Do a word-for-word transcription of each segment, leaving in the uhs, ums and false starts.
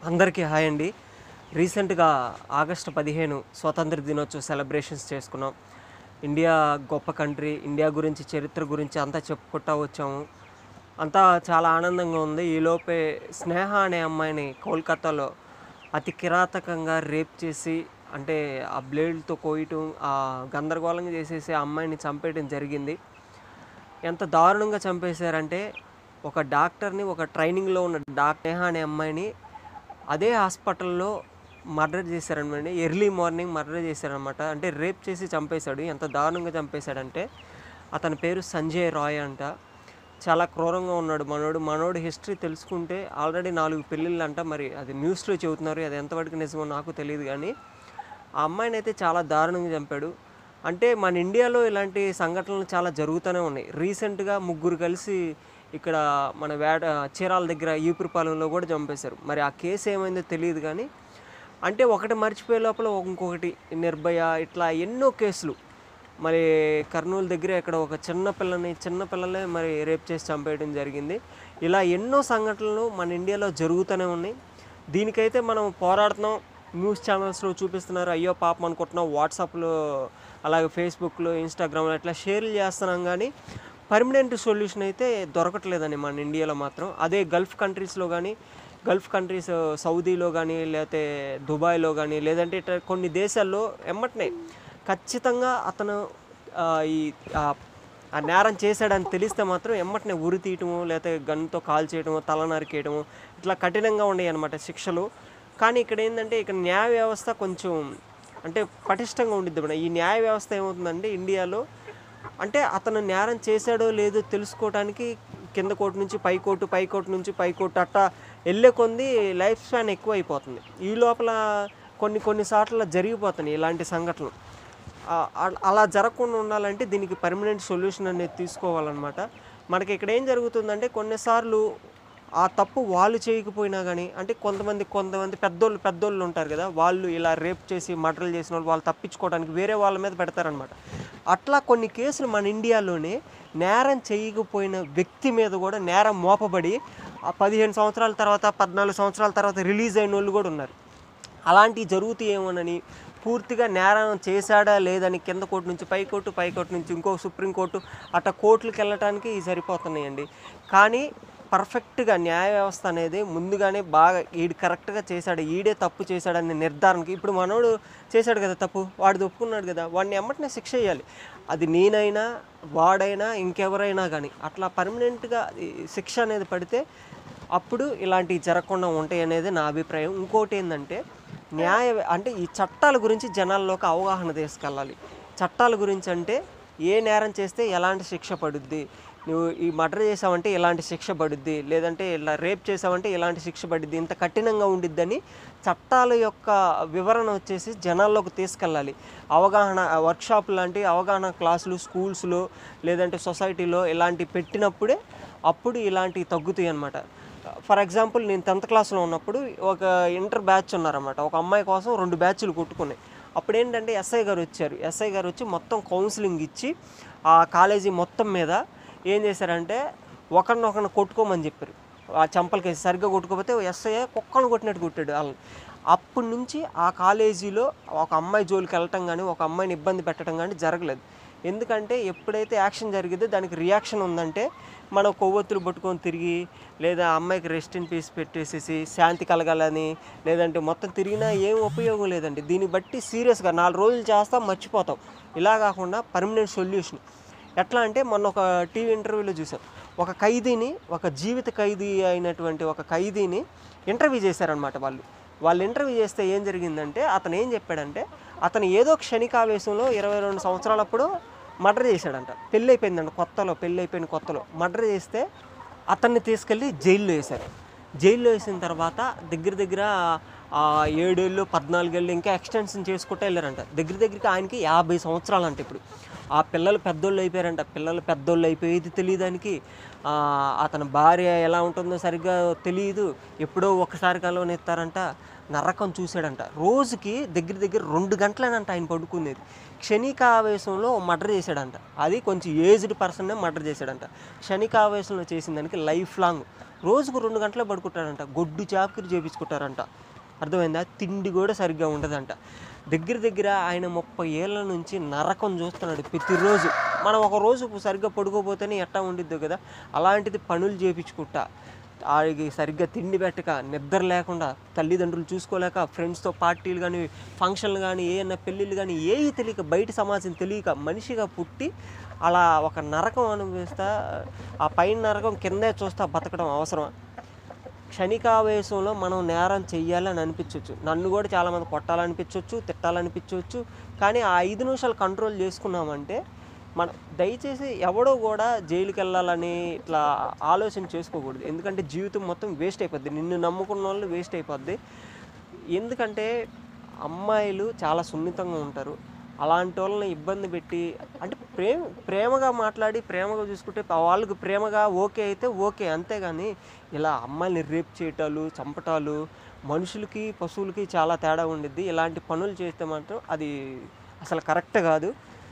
అందరికీ హాయ్ అండి. రీసెంట్‌గా ఆగస్టు పదిహేను స్వాతంత్ర దినోత్సవ సెలబ్రేషన్స్ చేసుకున్నాం. ఇండియా గొప్ప కంట్రీ, ఇండియా గురించి, చరిత్ర గురించి అంతా చెప్పుకుంటా వచ్చాము. అంతా చాలా ఆనందంగా ఉంది. ఈలోపే స్నేహ అనే అమ్మాయిని కోల్‌కత్తాలో అతి కిరాతకంగా రేప్ చేసి, అంటే ఆ బ్లేడ్‌తో కోయటం, ఆహ్, గందరగోళంగా చేసేసి ఆ అమ్మాయిని చంపేయడం జరిగింది. ఎంత దారుణంగా చంపేశారంటే, ఒక డాక్టర్‌ని, ఒక ట్రైనింగ్‌లో ఉన్న డాక్ స్నేహ అనే అమ్మాయిని అదే హాస్పిటల్‌లో మర్డర్ చేశారనమాట. ఎర్లీ మార్నింగ్ మర్డర్ చేశారనమాట. అంటే రేప్ చేసి చంపేశాడు. ఎంత దారుణంగా చంపేశాడంటే, అతని పేరు సంజయ్ రాయ్ అంట. చాలా క్రూరంగా ఉన్నాడు మనోడు. మనోడి హిస్టరీ తెలుసుకుంటే ఆల్రెడీ నాలుగు పెళ్ళిళ్ళంట. మరి అది న్యూస్‌లో చెబుతున్నారు. అది ఎంతవరకు నిజమో నాకు తెలీదు గానీ, ఆ అమ్మాయినైతే చాలా దారుణంగా చంపాడు. అంటే మన ఇండియాలో ఇలాంటి సంఘటనలు చాలా జరుగుతూనే ఉన్నాయి. రీసెంట్‌గా ముగ్గురు కలిసి ఇక్కడ మన వేట చీరాల దగ్గర ఈపురపాలెంలో కూడా చంపేశారు. మరి ఆ కేసు ఏమైందో తెలీదు కానీ, అంటే ఒకటి మర్చిపోయే లోపల ఇంకొకటి నిర్భయ ఇట్లా ఎన్నో కేసులు. మరి కర్నూలు దగ్గర ఇక్కడ ఒక చిన్న పిల్లని చిన్న పిల్లలే మరి రేప్ చేసి చంపేయడం జరిగింది. ఇలా ఎన్నో సంఘటనలు మన ఇండియాలో జరుగుతూనే ఉన్నాయి. దీనికైతే మనం పోరాడుతున్నాం. న్యూస్ ఛానల్స్‌లో చూపిస్తున్నారు. అయ్యో పాపం అనుకుంటున్నాం. వాట్సాప్‌లో అలాగే ఫేస్‌బుక్‌లో, ఇన్‌స్టాగ్రామ్‌లో ఇట్లా షేర్లు చేస్తున్నాం కానీ, పర్మనెంట్ సొల్యూషన్ అయితే దొరకట్లేదండి మన ఇండియాలో మాత్రం. అదే గల్ఫ్ కంట్రీస్‌లో కానీ, గల్ఫ్ కంట్రీస్ సౌదీలో కానీ, లేకపోతే దుబాయ్‌లో కానీ, లేదంటే ఇట్లా కొన్ని దేశాల్లో ఎమ్మటనే ఖచ్చితంగా అతను ఆహ్, ఈ ఆహ్, ఆ నేరం చేశాడని తెలిస్తే మాత్రం ఎమ్మటనే ఉరి తీయటము, లేకపోతే గన్‌తో కాల్చేయటము, తల నరికేయటము, ఇట్లా కఠినంగా ఉండేయన్నమాట శిక్షలు. కానీ ఇక్కడ ఏందంటే, ఇక్కడ న్యాయ వ్యవస్థ కొంచెం అంటే పటిష్టంగా ఉండిద్ది మేడం. ఈ న్యాయ వ్యవస్థ ఏమవుతుందంటే ఇండియాలో, అంటే అతను నేరం చేశాడో లేదో తెలుసుకోవడానికి కింద కోర్టు నుంచి పై కోర్టు, పై కోర్టు నుంచి పై కోర్టు అట్టా వెళ్ళే కొంది లైఫ్ స్పాన్ ఎక్కువ అయిపోతుంది. ఈ లోపల కొన్ని కొన్ని సార్లు జరిగిపోతున్నాయి ఇలాంటి సంఘటనలు. ఆహ్, అల్ అలా జరగకుండా ఉండాలంటే దీనికి పర్మనెంట్ సొల్యూషన్ అనేది తీసుకోవాలన్నమాట. మనకి ఇక్కడ ఏం జరుగుతుందంటే, కొన్నిసార్లు ఆ తప్పు వాళ్ళు చేయకపోయినా గానీ, అంటే కొంతమంది కొంతమంది పెద్దోళ్ళు పెద్దోళ్ళు ఉంటారు కదా! వాళ్ళు ఇలా రేప్ చేసి మర్డర్‌లు చేసినోళ్ళు వాళ్ళు తప్పించుకోవడానికి వేరే వాళ్ళ మీద పెడతారనమాట. అట్లా కొన్ని కేసులు మన ఇండియాలోనే నేరం చేయకపోయిన వ్యక్తి మీద కూడా నేరం మోపబడి ఆ పదిహేను సంవత్సరాల తర్వాత, పద్నాలుగు సంవత్సరాల తర్వాత రిలీజ్ అయినోళ్ళు కూడా ఉన్నారు. అలాంటివి జరుగుతాయేమోనని పూర్తిగా నేరం చేశాడా లేదని కింద కోర్టు నుంచి పై కోర్టు, పై కోర్టు నుంచి ఇంకో సుప్రీంకోర్టు అట్లా కోర్టులకి వెళ్ళటానికి సరిపోతున్నాయండి. కానీ పర్ఫెక్ట్‌గా న్యాయ వ్యవస్థ అనేది ముందుగానే బాగా ఈడు కరెక్ట్‌గా చేశాడు, ఈడే తప్పు చేశాడనే నిర్ధారణకి, ఇప్పుడు మనోడు చేశాడు కదా తప్పు, వాడిది ఒప్పుకున్నాడు కదా, వాడిని ఎమ్మటనే శిక్ష వేయాలి. అది నేనైనా, వాడైనా, ఇంకెవరైనా కానీ అట్లా పర్మనెంట్‌గా ఈ శిక్ష అనేది పడితే అప్పుడు ఇలాంటివి జరగకుండా ఉంటాయి అనేది నా అభిప్రాయం. ఇంకోటి ఏందంటే, న్యాయ అంటే ఈ చట్టాల గురించి జనాల్లోకి అవగాహన తీసుకెళ్ళాలి. చట్టాల గురించి అంటే ఏ నేరం చేస్తే ఎలాంటి శిక్ష పడుద్ది, నువ్వు ఈ మర్డర్ చేసావంటే ఎలాంటి శిక్ష పడుద్ది, లేదంటే ఇలా రేప్ చేసావంటే ఎలాంటి శిక్ష పడుద్ది, ఇంత కఠినంగా ఉండిద్దని చట్టాల యొక్క వివరణ వచ్చేసి జనాల్లోకి తీసుకెళ్ళాలి. అవగాహన వర్క్షాప్ లాంటి అవగాహన క్లాసులు స్కూల్స్‌లో లేదంటే సొసైటీలో ఇలాంటివి పెట్టినప్పుడే అప్పుడు ఇలాంటివి తగ్గుతాయి అన్నమాట. ఫర్ ఎగ్జాంపుల్ నేను టెన్త్ క్లాస్‌లో ఉన్నప్పుడు ఒక ఇంటర్ బ్యాచ్ ఉన్నారన్నమాట. ఒక అమ్మాయి కోసం రెండు బ్యాచ్‌లు కొట్టుకున్నాయి. అప్పుడేంటంటే ఎస్ఐ గారు వచ్చారు. ఎస్ఐ గారు వచ్చి మొత్తం కౌన్సిలింగ్ ఇచ్చి ఆ కాలేజీ మొత్తం మీద ఏం చేశారంటే, ఒకరినొకరిని కొట్టుకోమని చెప్పారు. ఆ చెంపలకేసి సరిగ్గా కొట్టుకోకపోతే ఎస్ఐ కుక్కను కొట్టినట్టు కొట్టాడు ఆళ్ళని. అప్పటి నుంచి ఆ కాలేజీలో ఒక అమ్మాయి జోలికి వెళ్ళటం కానీ, ఒక అమ్మాయిని ఇబ్బంది పెట్టడం కానీ జరగలేదు. ఎందుకంటే ఎప్పుడైతే యాక్షన్ జరిగిద్దో దానికి రియాక్షన్ ఉందంటే, మనం కొవ్వొత్తులు పట్టుకొని తిరిగి, లేదా అమ్మాయికి రెస్ట్ ఇన్ పీస్ పెట్టేసేసి శాంతి కలగాలని, లేదంటే మొత్తం తిరిగినా ఏం ఉపయోగం లేదండి. దీన్ని బట్టి సీరియస్‌గా నాలుగు రోజులు చేస్తాం, మర్చిపోతాం. ఇలా కాకుండా పర్మనెంట్ సొల్యూషన్ ఎట్లా అంటే, మొన్న ఒక టీవీ ఇంటర్వ్యూలో చూసాం. ఒక ఖైదీని, ఒక జీవిత ఖైదీ అయినటువంటి ఒక ఖైదీని ఇంటర్వ్యూ చేశారనమాట వాళ్ళు. వాళ్ళు ఇంటర్వ్యూ చేస్తే ఏం జరిగిందంటే, అతను ఏం చెప్పాడంటే, అతను ఏదో క్షణికావేశంలో ఇరవై రెండు సంవత్సరాలప్పుడు మర్డర్ చేశాడంట. పెళ్ళైపోయిందంట కొత్తలో, పెళ్ళైపోయిన కొత్తలో మర్డర్ చేస్తే అతన్ని తీసుకెళ్ళి జైల్లో వేశారు. జైల్లో వేసిన తర్వాత దగ్గర దగ్గర ఏడేళ్ళు, పద్నాలుగేళ్ళు ఇంకా ఎక్స్టెన్షన్ చేసుకుంటూ వెళ్ళారంట. దగ్గర దగ్గరికి ఆయనకి యాభై సంవత్సరాలంట ఇప్పుడు. ఆ పిల్లలు పెద్దోళ్ళు అయిపోయారంట. పిల్లలు పెద్దోళ్ళు అయిపోయేది తెలియదానికి, అతని భార్య ఎలా ఉంటుందో సరిగ్గా తెలియదు. ఎప్పుడో ఒకసారి కలవనిస్తారంట. నరకం చూశాడంట. రోజుకి దగ్గర దగ్గర రెండు గంటలేనంట ఆయన పడుకునేది. క్షణికావేశంలో మర్డర్ చేశాడంట. అది కొంచెం ఏజ్డ్ పర్సన్నే మర్డర్ చేశాడంట. క్షణికావేశంలో చేసిన దానికి లైఫ్ లాంగ్ రోజుకు రెండు గంటలే పడుకుంటాడంట, గొడ్డు చాకరీ చేయించుకుంటారంట. అర్థమైందా? తిండి కూడా సరిగ్గా ఉండదంట. దగ్గర దగ్గర ఆయన ముప్పై ఏళ్ళ నుంచి నరకం చూస్తున్నాడు ప్రతిరోజు. మనం ఒక రోజు సరిగ్గా పడుకోపోతేనే ఎట్టా ఉండిద్దో కదా, అలాంటిది పనులు చేయించుకుంటా, ఆడికి సరిగ్గా తిండి పెట్టక, నిద్ర లేకుండా, తల్లిదండ్రులు చూసుకోలేక, ఫ్రెండ్స్తో పార్టీలు కానీ, ఫంక్షన్లు కానీ, ఏమన్నా పెళ్ళిళ్ళు కానీ ఏవి తెలియక, బయట సమాజం తెలియక మనిషిగా పుట్టి అలా ఒక నరకం అనుభవిస్తా, ఆ పైన నరకం కిందే చూస్తా బతకడం అవసరమా? క్షణికావేశంలో మనం నేరం చెయ్యాలని అనిపించవచ్చు, నన్ను కూడా చాలామంది కొట్టాలనిపించవచ్చు, తిట్టాలనిపించవచ్చు. కానీ ఆ ఐదు నిమిషాలు కంట్రోల్ చేసుకున్నామంటే మన దయచేసి ఎవడో కూడా జైలుకి వెళ్ళాలని ఇట్లా ఆలోచన చేసుకోకూడదు. ఎందుకంటే జీవితం మొత్తం వేస్ట్ అయిపోద్ది, నిన్ను నమ్ముకున్న వాళ్ళు వేస్ట్ అయిపోద్ది. ఎందుకంటే అమ్మాయిలు చాలా సున్నితంగా ఉంటారు. అలాంటి వాళ్ళని ఇబ్బంది పెట్టి, అంటే ప్రేమ ప్రేమగా మాట్లాడి ప్రేమగా చూసుకుంటే వాళ్ళకి ప్రేమగా ఓకే అయితే ఓకే, అంతేగాని ఇలా అమ్మాయిని రేప్ చేయటాలు, చంపటాలు, మనుషులకి పశువులకి చాలా తేడా ఉండిద్ది. ఇలాంటి పనులు చేస్తే మాత్రం అది అసలు కరెక్ట్ కాదు.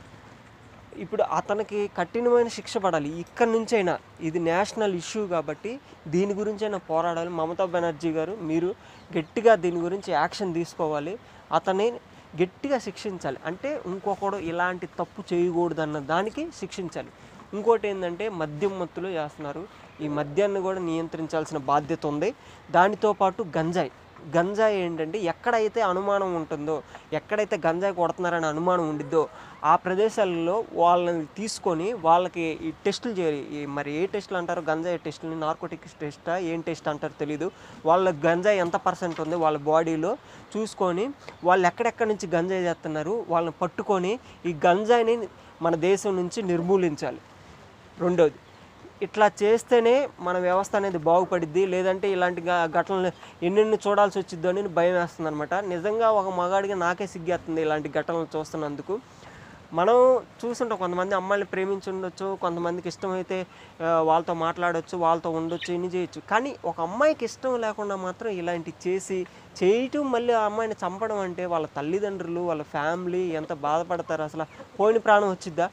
ఇప్పుడు అతనికి కఠినమైన శిక్ష పడాలి ఇక్కడి నుంచైనా. ఇది నేషనల్ ఇష్యూ కాబట్టి దీని గురించైనా పోరాడాలి. మమతా బెనర్జీ గారు, మీరు గట్టిగా దీని గురించి యాక్షన్ తీసుకోవాలి, అతన్ని గట్టిగా శిక్షించాలి. అంటే ఇంకొకడు ఇలాంటి తప్పు చేయకూడదన్న దానికి శిక్షించాలి. ఇంకోటి ఏంటంటే మద్యం మత్తులో చేస్తున్నారు, ఈ మద్యాన్ని కూడా నియంత్రించాల్సిన బాధ్యత ఉంది. దానితో పాటు గంజాయి గంజాయి ఏంటంటే ఎక్కడైతే అనుమానం ఉంటుందో, ఎక్కడైతే గంజాయి కొడుతున్నారని అనుమానం ఉండిద్దో ఆ ప్రదేశాలలో వాళ్ళని తీసుకొని వాళ్ళకి ఈ టెస్టులు చేయాలి. మరి ఏ టెస్టులు అంటారు గంజాయి టెస్టులని, నార్కోటిక్స్ టెస్టా ఏం టెస్ట్ అంటారు తెలీదు. వాళ్ళ గంజాయి ఎంత పర్సెంట్ ఉంది వాళ్ళ బాడీలో చూసుకొని వాళ్ళు ఎక్కడెక్కడి నుంచి గంజాయి చేస్తున్నారు వాళ్ళని పట్టుకొని ఈ గంజాయిని మన దేశం నుంచి నిర్మూలించాలి. రెండోది, ఇట్లా చేస్తేనే మన వ్యవస్థ అనేది బాగుపడిద్ది. లేదంటే ఇలాంటి ఘటనలు ఎన్నెన్ని చూడాల్సి వచ్చిద్దో అని భయం వేస్తుంది అనమాట. నిజంగా ఒక మగాడిగా నాకే సిగ్గేస్తుంది ఇలాంటి ఘటనలు చూస్తున్నందుకు. మనం చూసుంటాం, కొంతమంది అమ్మాయిని ప్రేమించి ఉండొచ్చు, కొంతమందికి ఇష్టమైతే వాళ్ళతో మాట్లాడవచ్చు, వాళ్ళతో ఉండొచ్చు, ఇన్ని చేయొచ్చు. కానీ ఒక అమ్మాయికి ఇష్టం లేకుండా మాత్రం ఇలాంటివి చేసి చేయటం, మళ్ళీ ఆ అమ్మాయిని చంపడం అంటే వాళ్ళ తల్లిదండ్రులు, వాళ్ళ ఫ్యామిలీ ఎంత బాధపడతారు. అసలు పోయిన ప్రాణం వచ్చిద్దా?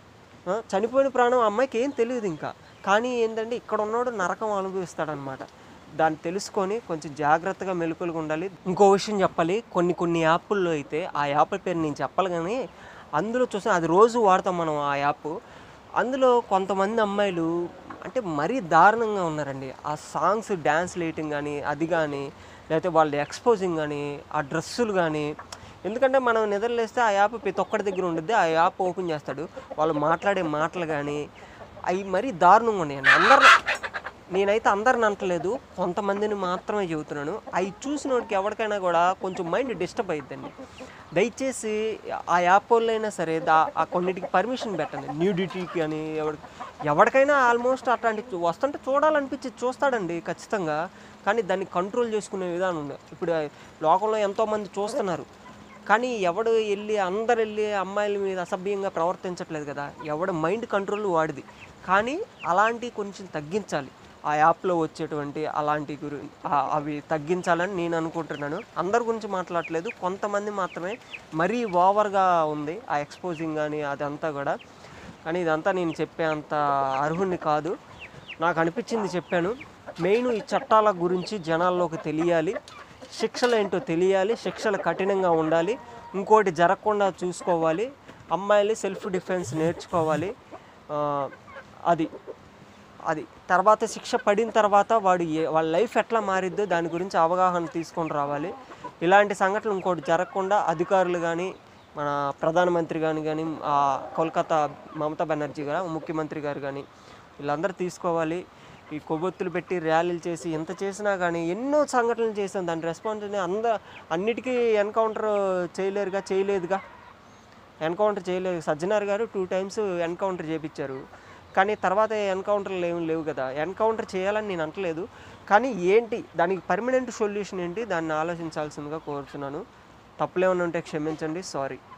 చనిపోయిన ప్రాణం అమ్మాయికి ఏం తెలియదు ఇంకా. కానీ ఏంటంటే ఇక్కడ ఉన్నోడు నరకం అనుభవిస్తాడనమాట. దాన్ని తెలుసుకొని కొంచెం జాగ్రత్తగా మెలకువగా ఉండాలి. ఇంకో విషయం చెప్పాలి, కొన్ని కొన్ని యాప్ల్లో అయితే, ఆ యాప్ పేరు నేను చెప్పాలి కానీ అందులో చూస్తే అది రోజు వాడతాం మనం ఆ యాప్. అందులో కొంతమంది అమ్మాయిలు అంటే మరీ దారుణంగా ఉన్నారండి. ఆ సాంగ్స్ డ్యాన్స్లు వేయటం కానీ, అది కానీ, లేకపోతే వాళ్ళ ఎక్స్పోజింగ్ కానీ, ఆ డ్రెస్సులు కానీ. ఎందుకంటే మనం నిద్రలేస్తే ఆ యాప్ ప్రతి ఒక్కటి దగ్గర ఉంటుంది, ఆ యాప్ ఓపెన్ చేస్తాడు, వాళ్ళు మాట్లాడే మాటలు కానీ అవి మరీ దారుణంగా ఉన్నాయండి. అందరు నేనైతే అందరిని అంటలేదు, కొంతమందిని మాత్రమే చెబుతున్నాను. అవి చూసిన వాడికి ఎవరికైనా కూడా కొంచెం మైండ్ డిస్టర్బ్ అవుతుందండి. దయచేసి ఆ యాప్ వాళ్ళైనా సరే దా ఆ కొన్నిటికి పర్మిషన్ పెట్టండి. న్యూడిటీకి అని ఎవరి ఎవరికైనా ఆల్మోస్ట్ అట్లాంటి వస్తుంటే చూడాలనిపించి చూస్తాడండి ఖచ్చితంగా. కానీ దాన్ని కంట్రోల్ చేసుకునే విధానం ఉంది. ఇప్పుడు లోకంలో ఎంతోమంది చూస్తున్నారు, కానీ ఎవడు వెళ్ళి అందరు వెళ్ళి అమ్మాయిల మీద అసభ్యంగా ప్రవర్తించట్లేదు కదా. ఎవడ మైండ్ కంట్రోల్ వాడిది. కానీ అలాంటివి కొంచెం తగ్గించాలి, ఆ యాప్లో వచ్చేటువంటి అలాంటి గురి అవి తగ్గించాలని నేను అనుకుంటున్నాను. అందరి గురించి మాట్లాడట్లేదు, కొంతమంది మాత్రమే మరీ ఓవర్గా ఉంది ఆ ఎక్స్పోజింగ్ కానీ అదంతా కూడా. కానీ ఇదంతా నేను చెప్పే అంత అర్హుణ్ణి కాదు, నాకు అనిపించింది చెప్పాను. మెయిన్ ఈ చట్టాల గురించి జనాల్లోకి తెలియాలి, శిక్షలు ఏంటో తెలియాలి, శిక్షలు కఠినంగా ఉండాలి. ఇంకోటి జరగకుండా చూసుకోవాలి, అమ్మాయిలు సెల్ఫ్ డిఫెన్స్ నేర్చుకోవాలి. అది అది తర్వాత శిక్ష పడిన తర్వాత వాడు వాళ్ళ లైఫ్ ఎట్లా మారిద్దో దాని గురించి అవగాహన తీసుకొని రావాలి. ఇలాంటి సంఘటనలు ఇంకోటి జరగకుండా అధికారులు కానీ, మన ప్రధానమంత్రి కానీ కానీ కోల్కతా మమతా బెనర్జీ గారు ముఖ్యమంత్రి గారు కానీ వీళ్ళందరూ తీసుకోవాలి. ఈ కొవ్వొత్తులు పెట్టి ర్యాలీలు చేసి ఎంత చేసినా కానీ ఎన్నో సంఘటనలు చేసాం, దాని రెస్పాన్స్ అంద అన్నిటికీ ఎన్కౌంటర్ చేయలేరుగా చేయలేదుగా ఎన్కౌంటర్ చేయలేదు. సజ్జనార్ గారు టూ టైమ్స్ ఎన్కౌంటర్ చేయించారు, కానీ తర్వాత ఎన్కౌంటర్లు ఏమి లేవు కదా. ఎన్కౌంటర్ చేయాలని నేను అంటలేదు, కానీ ఏంటి దానికి పర్మనెంట్ సొల్యూషన్ ఏంటి దాన్ని ఆలోచించాల్సిందిగా కోరుతున్నాను. తప్పులేమన్నా ఉంటే క్షమించండి, సారీ.